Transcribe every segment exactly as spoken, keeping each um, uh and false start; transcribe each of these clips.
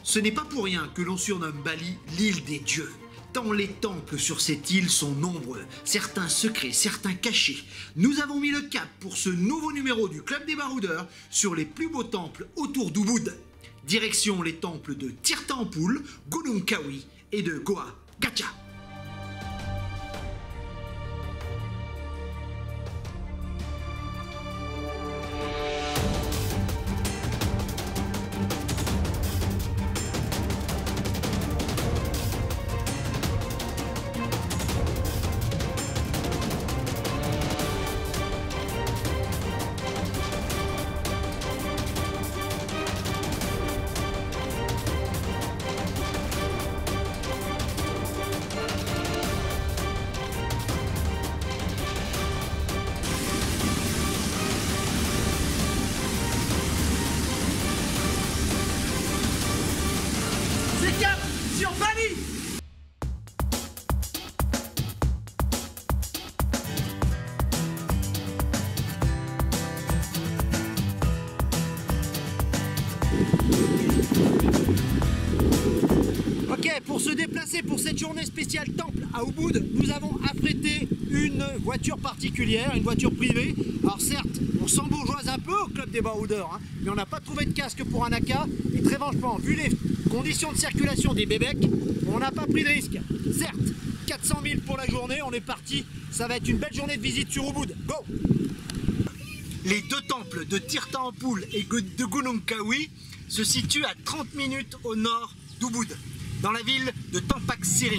Ce n'est pas pour rien que l'on surnomme Bali l'île des dieux. Tant les temples sur cette île sont nombreux, certains secrets, certains cachés. Nous avons mis le cap pour ce nouveau numéro du Club des Baroudeurs sur les plus beaux temples autour d'Ubud. Direction les temples de Tirta Empul, Gunung Kawi et de Goa Gacha. Cap sur Bali. Ok, pour se déplacer pour cette journée spéciale temple à Ubud, nous avons affrété une voiture particulière, une voiture privée. Alors certes, on s'embourgeoise un peu au Club des Baroudeurs, hein, mais on n'a pas trouvé de casque pour un A K. Et très franchement, vu les conditions de circulation des bébêcs, on n'a pas pris de risque. Certes, quatre cent mille pour la journée, on est parti. Ça va être une belle journée de visite sur Ubud. Go! Les deux temples de Tirta Empul et de Gunung Kawi se situent à trente minutes au nord d'Ubud, dans la ville de Tampak Siring.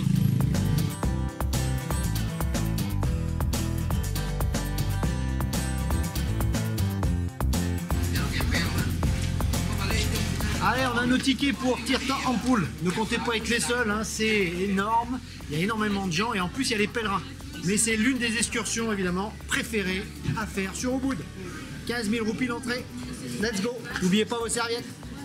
Allez, on a nos tickets pour Tirta Empul. Ne comptez pas être les seuls, hein, c'est énorme. Il y a énormément de gens et en plus il y a les pèlerins. Mais c'est l'une des excursions évidemment préférées à faire sur Ubud. quinze mille roupies d'entrée. Let's go. N'oubliez pas vos serviettes.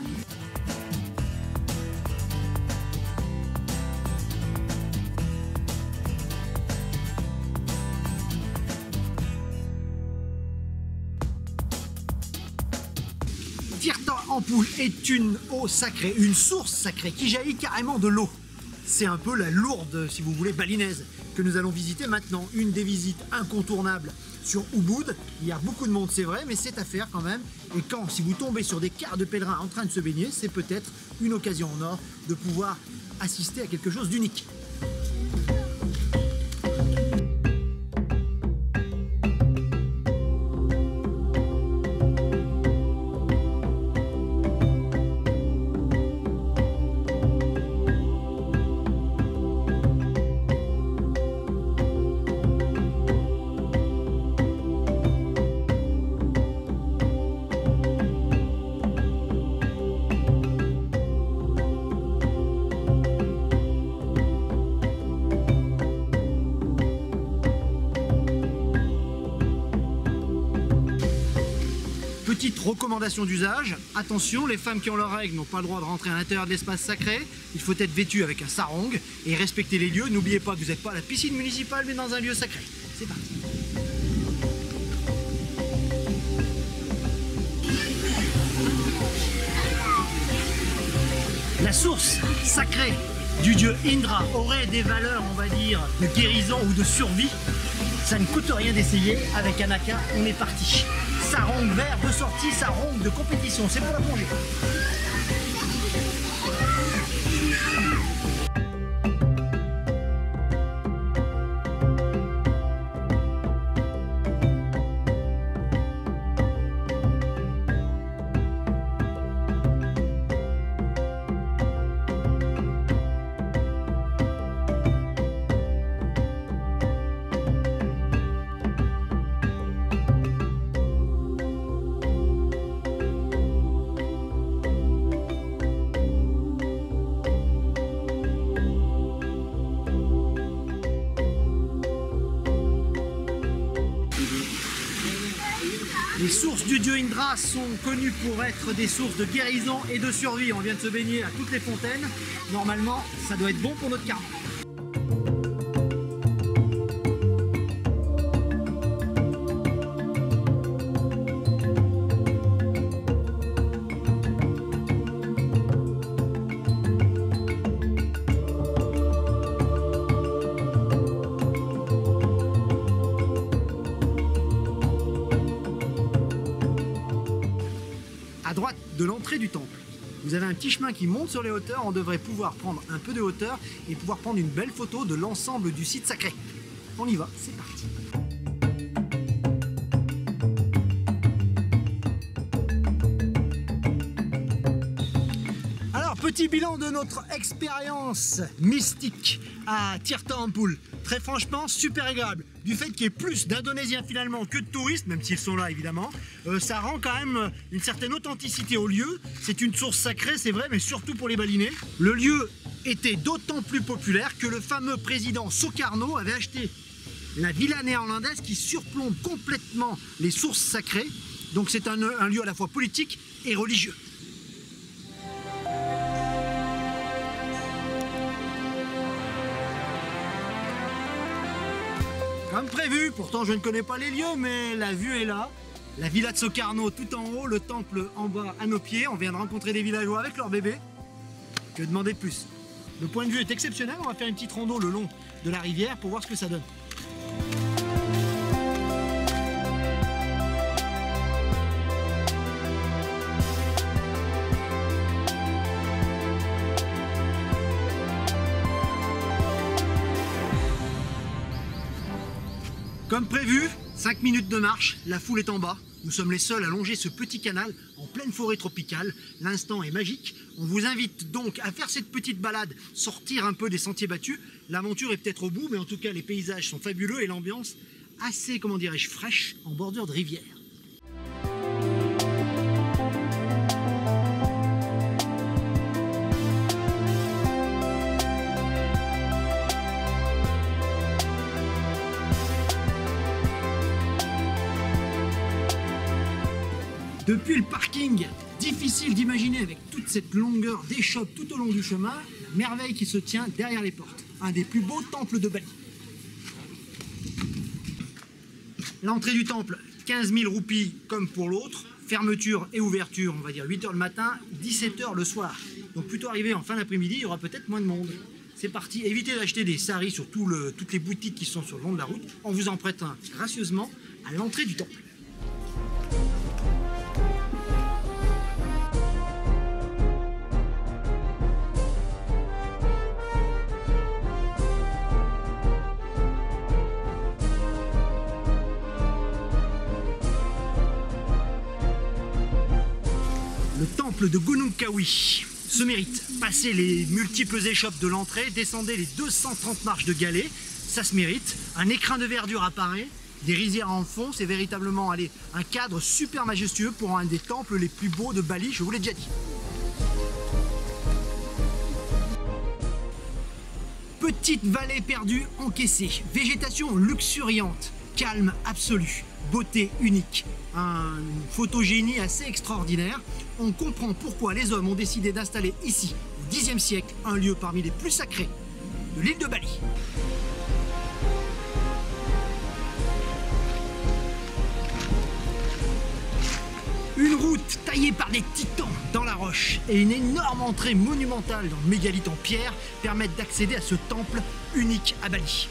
Tirta Empul est une eau sacrée, une source sacrée qui jaillit carrément de l'eau. C'est un peu la Lourdes, si vous voulez, balinaise, que nous allons visiter maintenant. Une des visites incontournables sur Ubud. Il y a beaucoup de monde, c'est vrai, mais c'est à faire quand même. Et quand, si vous tombez sur des quarts de pèlerins en train de se baigner, c'est peut-être une occasion en or de pouvoir assister à quelque chose d'unique. Petite recommandation d'usage, attention, les femmes qui ont leurs règles n'ont pas le droit de rentrer à l'intérieur de l'espace sacré. Il faut être vêtu avec un sarong et respecter les lieux. N'oubliez pas que vous n'êtes pas à la piscine municipale mais dans un lieu sacré. C'est parti. La source sacrée du dieu Indra aurait des valeurs, on va dire, de guérison ou de survie. Ça ne coûte rien d'essayer. Avec un A K, on est parti. Sarong vert de sortie, sarong de compétition, c'est pour la plongée. Les sources du dieu Indra sont connues pour être des sources de guérison et de survie. On vient de se baigner à toutes les fontaines. Normalement, ça doit être bon pour notre karma. de l'entrée du temple. Vous avez un petit chemin qui monte sur les hauteurs, on devrait pouvoir prendre un peu de hauteur et pouvoir prendre une belle photo de l'ensemble du site sacré. On y va, c'est parti. Alors, petit bilan de notre expérience mystique à Tirta Ampul. Très franchement, super agréable. Du fait qu'il y ait plus d'Indonésiens finalement que de touristes, même s'ils sont là évidemment, euh, ça rend quand même une certaine authenticité au lieu. C'est une source sacrée, c'est vrai, mais surtout pour les balinais. Le lieu était d'autant plus populaire que le fameux président Sukarno avait acheté la villa néerlandaise qui surplombe complètement les sources sacrées. Donc c'est un, un lieu à la fois politique et religieux. Comme prévu, pourtant je ne connais pas les lieux, mais la vue est là. La villa de Sukarno tout en haut, le temple en bas à nos pieds. On vient de rencontrer des villageois avec leurs bébés. Que demander de plus? Le point de vue est exceptionnel. On va faire une petite rando le long de la rivière pour voir ce que ça donne. Comme prévu, cinq minutes de marche, la foule est en bas. Nous sommes les seuls à longer ce petit canal en pleine forêt tropicale. L'instant est magique. On vous invite donc à faire cette petite balade, sortir un peu des sentiers battus. L'aventure est peut-être au bout, mais en tout cas les paysages sont fabuleux et l'ambiance assez, comment dirais-je, fraîche en bordure de rivière. Depuis le parking, difficile d'imaginer avec toute cette longueur d'échoppe tout au long du chemin, la merveille qui se tient derrière les portes. Un des plus beaux temples de Bali. L'entrée du temple, quinze mille roupies comme pour l'autre. Fermeture et ouverture, on va dire huit heures le matin, dix-sept heures le soir. Donc plutôt arrivé en fin d'après-midi, il y aura peut-être moins de monde. C'est parti, évitez d'acheter des saris sur tout le, toutes les boutiques qui sont sur le long de la route. On vous en prête un gracieusement à l'entrée du temple. Le temple de Gunung Kawi se mérite. Passez les multiples échoppes de l'entrée, descendez les deux cent trente marches de galets, ça se mérite. Un écrin de verdure apparaît, des rizières en fond, c'est véritablement allez, un cadre super majestueux pour un des temples les plus beaux de Bali, je vous l'ai déjà dit. Petite vallée perdue encaissée, végétation luxuriante, calme absolu, beauté unique, un photogénie assez extraordinaire. On comprend pourquoi les hommes ont décidé d'installer ici, au dixième siècle, un lieu parmi les plus sacrés de l'île de Bali. Une route taillée par des titans dans la roche et une énorme entrée monumentale dans le mégalithe en pierre permettent d'accéder à ce temple unique à Bali.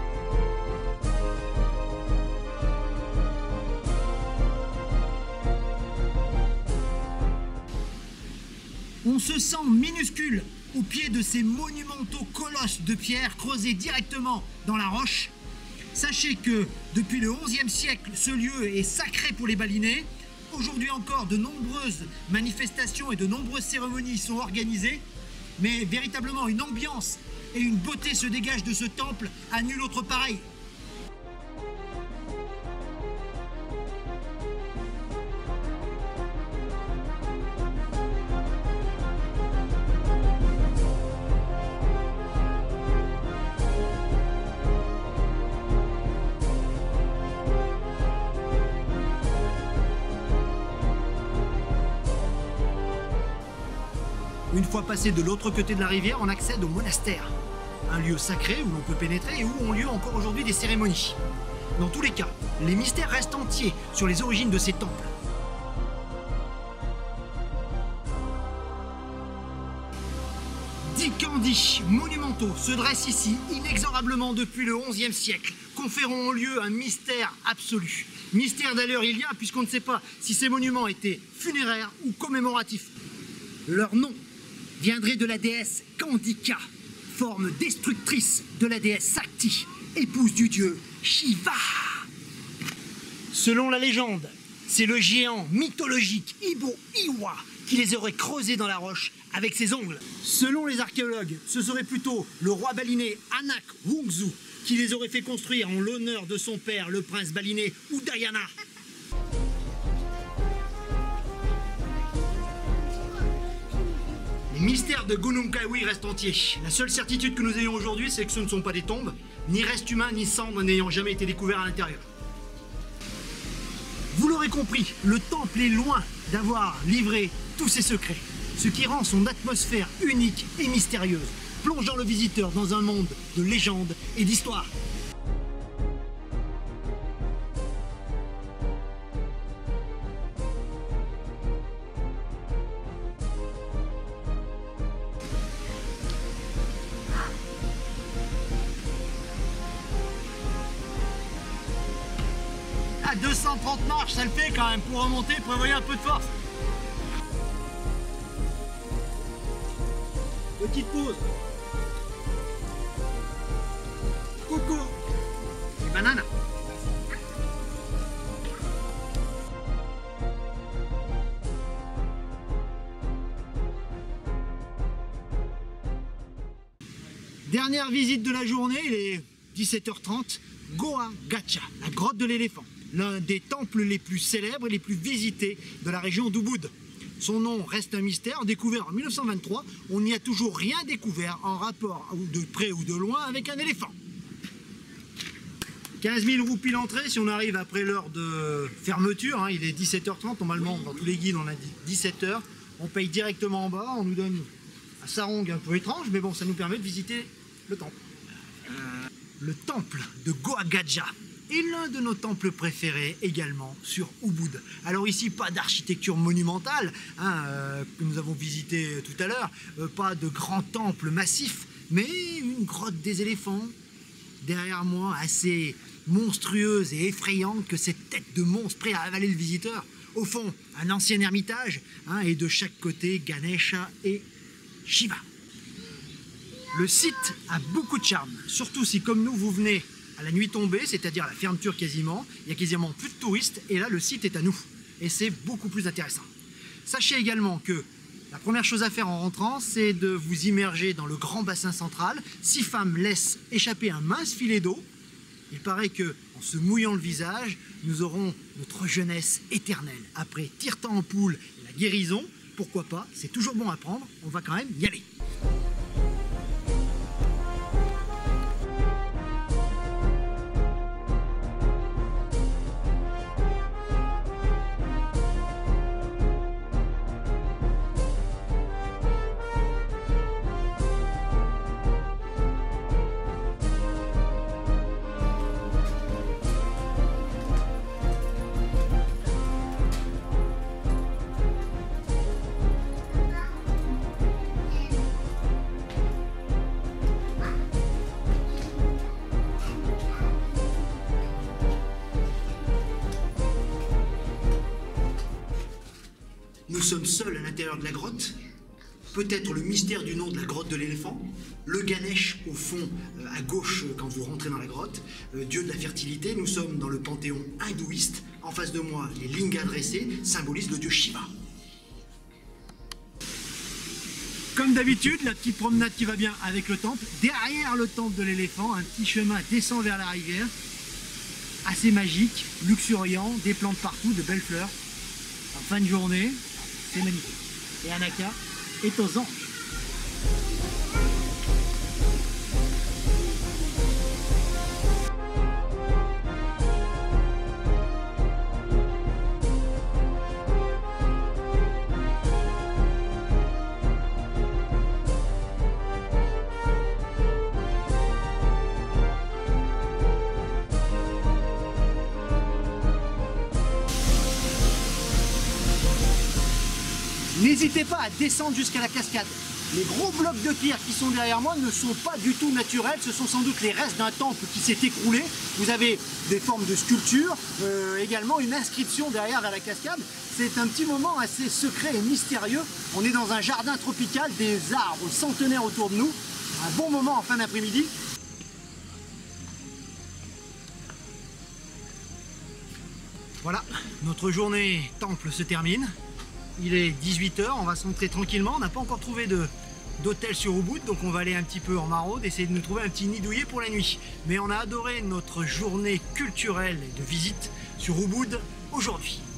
On se sent minuscule au pied de ces monumentaux colosses de pierre creusés directement dans la roche. Sachez que depuis le onzième siècle, ce lieu est sacré pour les Balinais. Aujourd'hui encore, de nombreuses manifestations et de nombreuses cérémonies sont organisées. Mais véritablement, une ambiance et une beauté se dégagent de ce temple à nul autre pareil. Une fois passé de l'autre côté de la rivière, on accède au monastère, un lieu sacré où l'on peut pénétrer et où ont lieu encore aujourd'hui des cérémonies. Dans tous les cas, les mystères restent entiers sur les origines de ces temples. Dix candis monumentaux se dressent ici inexorablement depuis le onzième siècle, conférant au lieu un mystère absolu. Mystère d'ailleurs il y a, puisqu'on ne sait pas si ces monuments étaient funéraires ou commémoratifs. Leur nom viendrait de la déesse Kandika, forme destructrice de la déesse Sakti, épouse du dieu Shiva. Selon la légende, c'est le géant mythologique Ibo Iwa qui les aurait creusés dans la roche avec ses ongles. Selon les archéologues, ce serait plutôt le roi balinais Anak Wungzu qui les aurait fait construire en l'honneur de son père, le prince balinais Udayana. Les mystères de Gunung Kawi restent entiers. La seule certitude que nous ayons aujourd'hui, c'est que ce ne sont pas des tombes, ni restes humains, ni cendres n'ayant jamais été découverts à l'intérieur. Vous l'aurez compris, le temple est loin d'avoir livré tous ses secrets, ce qui rend son atmosphère unique et mystérieuse, plongeant le visiteur dans un monde de légendes et d'histoires. À deux cent trente marches, ça le fait quand même. Pour remonter, prévoyez un peu de force. Petite pause. Coco. Et banane. Dernière visite de la journée, il est dix-sept heures trente. Goa Gacha, la grotte de l'éléphant, l'un des temples les plus célèbres et les plus visités de la région d'Ubud. Son nom reste un mystère, découvert en mille neuf cent vingt-trois, on n'y a toujours rien découvert en rapport, de près ou de loin, avec un éléphant. quinze mille roupies l'entrée si on arrive après l'heure de fermeture, hein, il est dix-sept heures trente, normalement dans tous les guides on a dit dix-sept heures, on paye directement en bas, on nous donne un sarong un peu étrange, mais bon ça nous permet de visiter le temple. Le temple de Goa Gacha est l'un de nos temples préférés également sur Ubud. Alors ici, pas d'architecture monumentale, hein, euh, que nous avons visité tout à l'heure, euh, pas de grand temple massif, mais une grotte des éléphants. Derrière moi, assez monstrueuse et effrayante que cette tête de monstre prêt à avaler le visiteur. Au fond, un ancien ermitage, hein, et de chaque côté, Ganesha et Shiva. Le site a beaucoup de charme, surtout si comme nous vous venez à la nuit tombée, c'est-à-dire à la fermeture quasiment, il y a quasiment plus de touristes et là le site est à nous et c'est beaucoup plus intéressant. Sachez également que la première chose à faire en rentrant, c'est de vous immerger dans le grand bassin central. Six femmes laissent échapper un mince filet d'eau. Il paraît que en se mouillant le visage, nous aurons notre jeunesse éternelle. Après tire-temps en poule et la guérison, pourquoi pas, c'est toujours bon à prendre, on va quand même y aller. Nous sommes seuls à l'intérieur de la grotte. Peut-être le mystère du nom de la grotte de l'éléphant. Le Ganesh au fond, à gauche quand vous rentrez dans la grotte. Dieu de la fertilité. Nous sommes dans le panthéon hindouiste. En face de moi, les lingas dressés symbolisent le dieu Shiva. Comme d'habitude, la petite promenade qui va bien avec le temple. Derrière le temple de l'éléphant, un petit chemin descend vers la rivière. Assez magique, luxuriant, des plantes partout, de belles fleurs. En fin de journée, c'est magnifique. Et Anaka est aux anges. N'hésitez pas à descendre jusqu'à la cascade. Les gros blocs de pierre qui sont derrière moi ne sont pas du tout naturels, ce sont sans doute les restes d'un temple qui s'est écroulé. Vous avez des formes de sculpture, euh, également une inscription derrière vers la cascade. C'est un petit moment assez secret et mystérieux. On est dans un jardin tropical, des arbres centenaires autour de nous. Un bon moment en fin d'après-midi. Voilà, notre journée temple se termine. Il est dix-huit heures, on va se montrer tranquillement. On n'a pas encore trouvé de d'hôtel sur Ubud, donc on va aller un petit peu en maraude, essayer de nous trouver un petit nid douillet pour la nuit. Mais on a adoré notre journée culturelle et de visite sur Ubud aujourd'hui.